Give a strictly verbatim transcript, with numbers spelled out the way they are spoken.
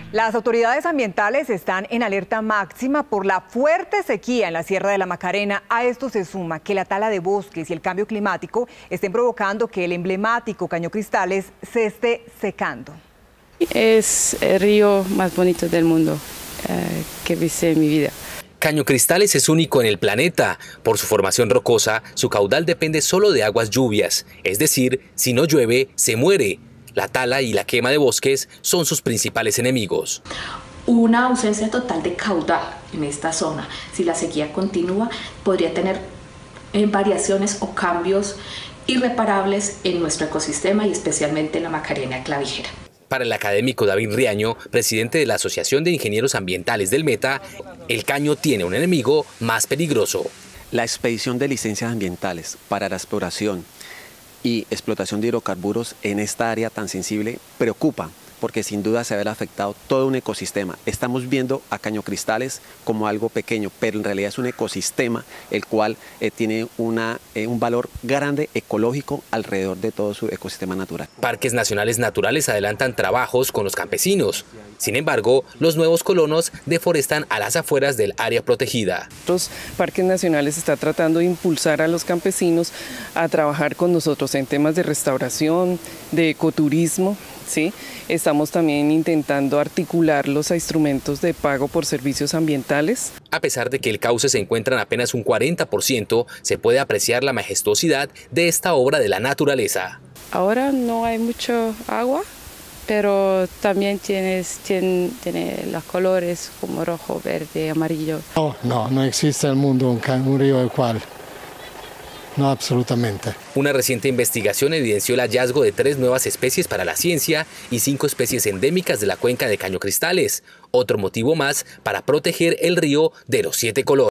Las autoridades ambientales están en alerta máxima por la fuerte sequía en la Sierra de la Macarena. A esto se suma que la tala de bosques y el cambio climático estén provocando que el emblemático Caño Cristales se esté secando. Es el río más bonito del mundo eh, que visité en mi vida. Caño Cristales es único en el planeta. Por su formación rocosa, su caudal depende solo de aguas lluvias. Es decir, si no llueve, se muere. La tala y la quema de bosques son sus principales enemigos. Una ausencia total de caudal en esta zona, si la sequía continúa, podría tener eh, variaciones o cambios irreparables en nuestro ecosistema y especialmente en la Macarena clavijera. Para el académico David Riaño, presidente de la Asociación de Ingenieros Ambientales del Meta, el caño tiene un enemigo más peligroso. La expedición de licencias ambientales para la exploración y explotación de hidrocarburos en esta área tan sensible preocupa, porque sin duda se habrá afectado todo un ecosistema. Estamos viendo a Caño Cristales como algo pequeño, pero en realidad es un ecosistema el cual eh, tiene una, eh, un valor grande ecológico alrededor de todo su ecosistema natural. Parques nacionales naturales adelantan trabajos con los campesinos. Sin embargo, los nuevos colonos deforestan a las afueras del área protegida. Los parques nacionales están tratando de impulsar a los campesinos a trabajar con nosotros en temas de restauración, de ecoturismo. ¿Sí? Estamos también intentando articularlos a instrumentos de pago por servicios ambientales. A pesar de que el cauce se encuentra en apenas un cuarenta por ciento, se puede apreciar la majestuosidad de esta obra de la naturaleza. Ahora no hay mucho agua, pero también tienes, tiene, tiene los colores como rojo, verde, amarillo. No, no, no existe en el mundo un, un río igual. No, absolutamente. Una reciente investigación evidenció el hallazgo de tres nuevas especies para la ciencia y cinco especies endémicas de la cuenca de Caño Cristales. Otro motivo más para proteger el río de los siete colores.